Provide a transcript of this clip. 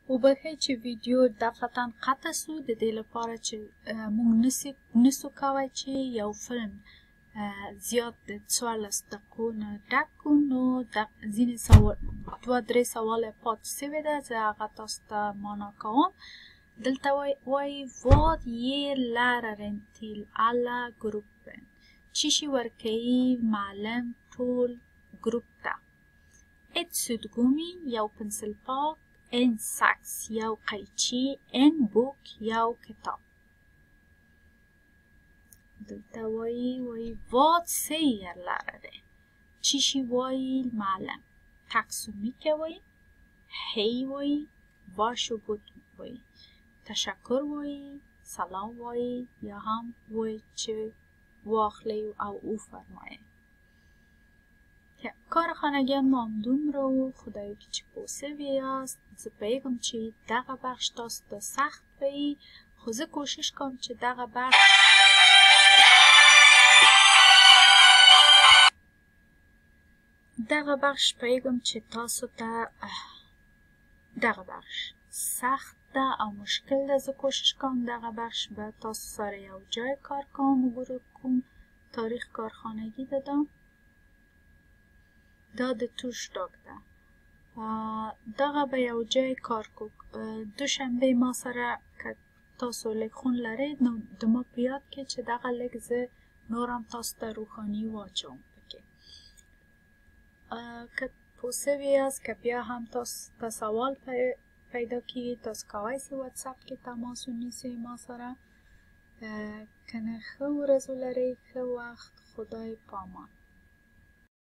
وبخیر چې ویډیو دفعتاً قطع سو د دې لپاره چې موږ نسو کولی چې یو فلم زیات د 14 دقیقو نه ډک کړو، نو ځینې دوه درې سواله پاتې سوي ده، زه هغه تاسو ته معنا کوم. دلته وایي vad ger läraren till alla gruppen؟ چی شي ورکوي معلم ټول ګروپ ته؟ ett suddgummi یو پنسل پاک، en sax یو قیچی، en bok یو کتاب. دلته وایي vad säger läraren؟ چی شي وایي معلم؟ tack så mycket وایي، hej وایي، varsågod وایي، تشکر وایي، سلام وایي، یا هم وایي چې واخلی او او فرمایه. کار خانگیان ما هم دومره و، خدایی که پوه سوی یاست. زه پوهیږم چې دغه بخش تاسو ته سخت وي، خو زه کوشش کوم چې دغه بخش پوهیږم چې تاسو ته دغه بخش سخت ده او مشکل ده. زه کوشش کوم دغه بخش به تاسو سره یو جای کار کوم. وګورو کوم تاریخ کارخانگی دادم. دا د توشتاک ده. دغه به یو جای کار کو. دوشنبه ما سره که تاسو لږ خون لرئ نو د ما په یاد کې چې دغه لږ زه نورم تاسو ته روښاني واچوم پکې. که پوه سوي یاست که بیا هم تاسو ته سوال پیدا کیږي تاسو کولی سئ واتساپ کې تماس ونیسئ ما سره. که نه ښه ورځ ولرئ، ښه وخت، خدای پامان.